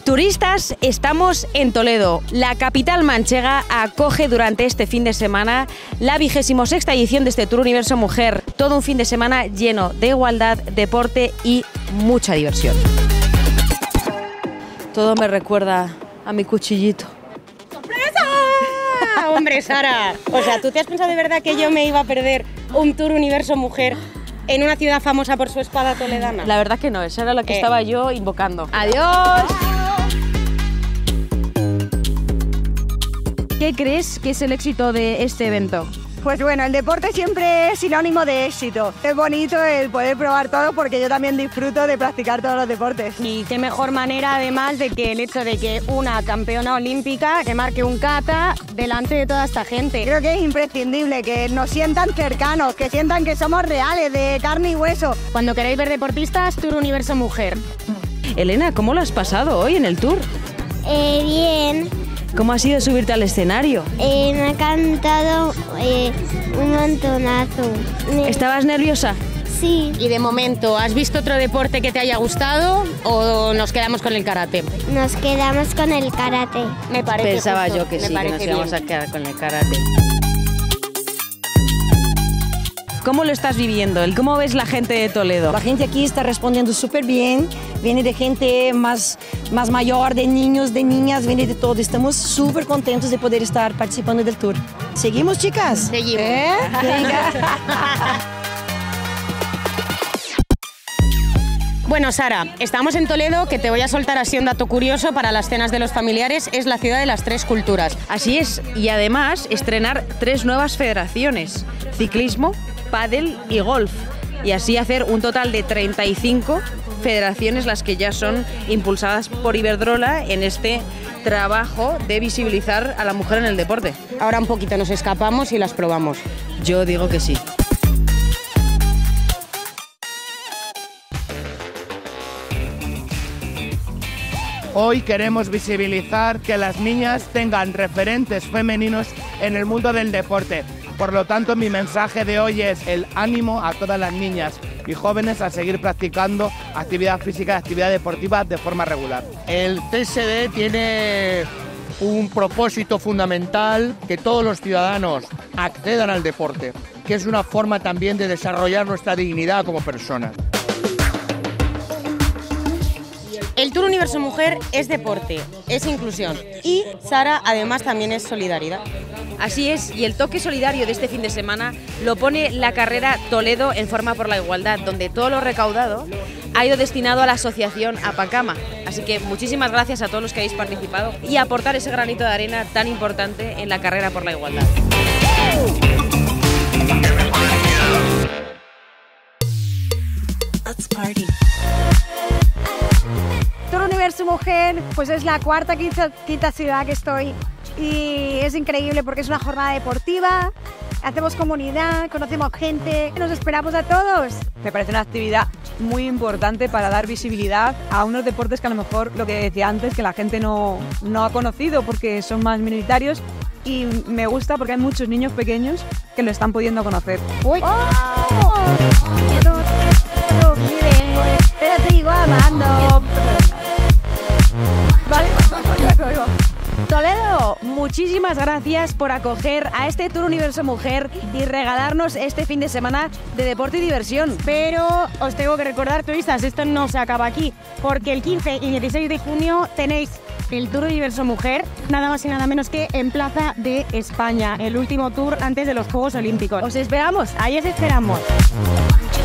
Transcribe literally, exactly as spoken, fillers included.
Turistas, estamos en Toledo. La capital manchega acoge durante este fin de semana la vigésimo sexta edición de este Tour Universo Mujer. Todo un fin de semana lleno de igualdad, deporte y mucha diversión. Todo me recuerda a mi cuchillito. ¡Sorpresa! Hombre, Sara, o sea, ¿tú te has pensado de verdad que yo me iba a perder un Tour Universo Mujer en una ciudad famosa por su espada toledana? La verdad que no, esa era la que Eh. estaba yo invocando. ¡Adiós! ¿Qué crees que es el éxito de este evento? Pues bueno, el deporte siempre es sinónimo de éxito. Es bonito el poder probar todo porque yo también disfruto de practicar todos los deportes. Y qué mejor manera, además, de que el hecho de que una campeona olímpica que marque un kata delante de toda esta gente. Creo que es imprescindible que nos sientan cercanos, que sientan que somos reales, de carne y hueso. Cuando queréis ver deportistas, Tour Universo Mujer. Elena, ¿cómo lo has pasado hoy en el Tour? Eh, bien, ¿Cómo ha sido subirte al escenario? eh, me ha cantado eh, un montonazo. Me- ¿Estabas nerviosa? Sí, Y de momento, ¿has visto otro deporte que te haya gustado o nos quedamos con el karate? nos quedamos con el karate. Me parece Pensaba justo, yo que me sí, que parece nos íbamos bien. a quedar con el karate. ¿Cómo lo estás viviendo? ¿Cómo ves la gente de Toledo? La gente aquí está respondiendo súper bien, viene de gente más, más mayor, de niños, de niñas, viene de todo. Estamos súper contentos de poder estar participando del tour. ¿Seguimos, chicas? Seguimos. ¿Eh? Venga. Bueno, Sara, estamos en Toledo, que te voy a soltar así un dato curioso para las cenas de los familiares, es la ciudad de las tres culturas. Así es, y además estrenar tres nuevas federaciones, ciclismo, pádel y golf, y así hacer un total de treinta y cinco federaciones las que ya son impulsadas por Iberdrola en este trabajo de visibilizar a la mujer en el deporte. Ahora un poquito nos escapamos y las probamos. Yo digo que sí. Hoy queremos visibilizar que las niñas tengan referentes femeninos en el mundo del deporte. Por lo tanto, mi mensaje de hoy es el ánimo a todas las niñas y jóvenes a seguir practicando actividad física y actividad deportiva de forma regular. El C S D tiene un propósito fundamental, que todos los ciudadanos accedan al deporte, que es una forma también de desarrollar nuestra dignidad como personas. El Tour Universo Mujer es deporte, es inclusión y, Sara, además también es solidaridad. Así es, y el toque solidario de este fin de semana lo pone la carrera Toledo en Forma por la Igualdad, donde todo lo recaudado ha ido destinado a la asociación Apacama. Así que muchísimas gracias a todos los que habéis participado y aportar ese granito de arena tan importante en la carrera por la igualdad. Tour Universo Mujer, pues es la cuarta, quinta, quinta ciudad que estoy y es increíble porque es una jornada deportiva, hacemos comunidad, conocemos gente, nos esperamos a todos. Me parece una actividad muy importante para dar visibilidad a unos deportes que a lo mejor, lo que decía antes, que la gente no, no ha conocido porque son más minoritarios, y me gusta porque hay muchos niños pequeños que lo están pudiendo conocer. ¡Uy! ¡Oh! Quiero, quiero, mire, te sigo amando. Vale, Toledo, muchísimas gracias por acoger a este Tour Universo Mujer y regalarnos este fin de semana de deporte y diversión. Pero os tengo que recordar, turistas, esto no se acaba aquí, porque el quince y dieciséis de junio tenéis el Tour Universo Mujer, nada más y nada menos que en Plaza de España, el último tour antes de los Juegos Olímpicos. Os esperamos. Ahí os esperamos.